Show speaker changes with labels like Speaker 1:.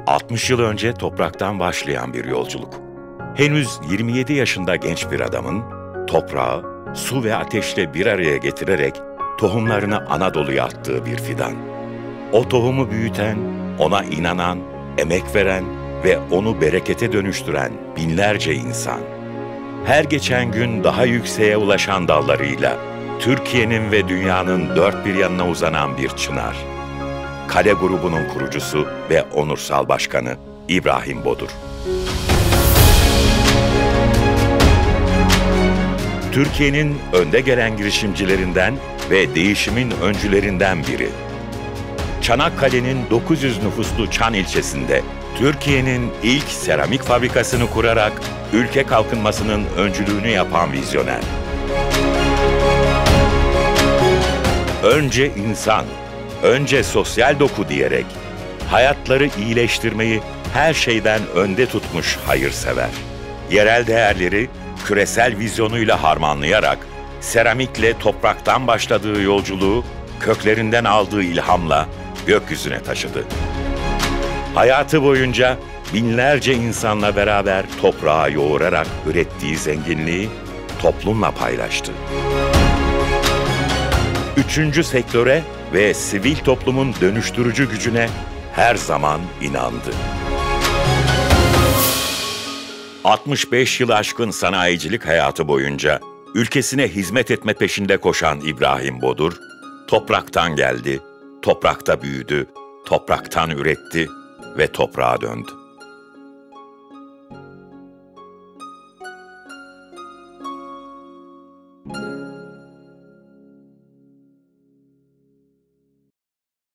Speaker 1: 60 yıl önce topraktan başlayan bir yolculuk. Henüz 27 yaşında genç bir adamın toprağı, su ve ateşle bir araya getirerek tohumlarını Anadolu'ya attığı bir fidan. O tohumu büyüten, ona inanan, emek veren ve onu berekete dönüştüren binlerce insan. Her geçen gün daha yükseğe ulaşan dallarıyla Türkiye'nin ve dünyanın dört bir yanına uzanan bir çınar. Kale grubunun kurucusu ve onursal başkanı İbrahim Bodur. Türkiye'nin önde gelen girişimcilerinden ve değişimin öncülerinden biri. Çanakkale'nin 900 nüfuslu Çan ilçesinde Türkiye'nin ilk seramik fabrikasını kurarak ülke kalkınmasının öncülüğünü yapan vizyoner. Önce insan, önce sosyal doku diyerek hayatları iyileştirmeyi her şeyden önde tutmuş hayırsever. Yerel değerleri küresel vizyonuyla harmanlayarak seramikle topraktan başladığı yolculuğu köklerinden aldığı ilhamla gökyüzüne taşıdı. Hayatı boyunca binlerce insanla beraber toprağa yoğurarak ürettiği zenginliği toplumla paylaştı. Üçüncü sektöre ve sivil toplumun dönüştürücü gücüne her zaman inandı. 65 yılı aşkın sanayicilik hayatı boyunca ülkesine hizmet etme peşinde koşan İbrahim Bodur, topraktan geldi, toprakta büyüdü, topraktan üretti ve toprağa döndü.